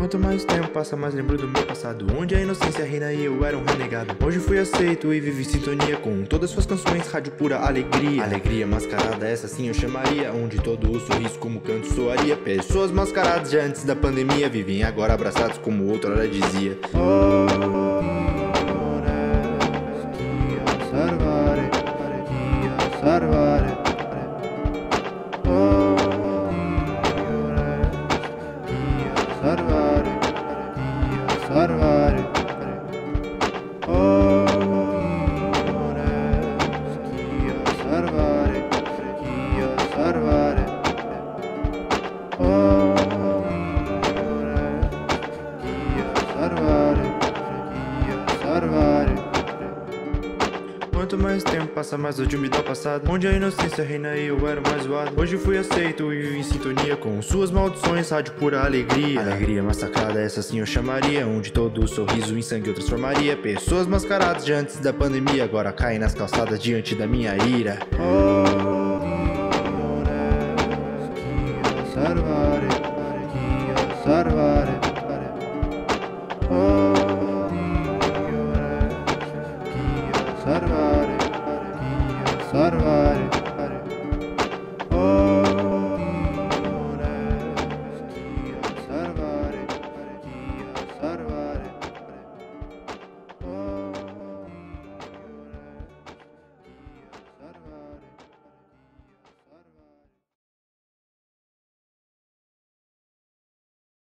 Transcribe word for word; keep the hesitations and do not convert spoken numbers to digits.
Quanto mais tempo passa, mais lembro do meu passado, onde a inocência reina e eu era um renegado. Hoje fui aceito e vivo em sintonia com todas suas canções, rádio pura alegria. Alegria mascarada, essa sim eu chamaria, onde todo o sorriso como canto soaria. Pessoas mascaradas já antes da pandemia vivem agora abraçados como outrora dizia. Quanto mais tempo passa, mais ódio me dá o passado, onde a inocência reina e eu era o mais zoado. Hoje fui aceito e vivo em sintonia com suas maldições, rádio pura alegria. Alegria massacrada, essa sim eu chamaria, onde todo o sorriso em sangue eu transformaria. Pessoas mascaradas já antes da pandemia agora caem nas calçadas diante da minha ira. Salvare, salvare, oh, salvare.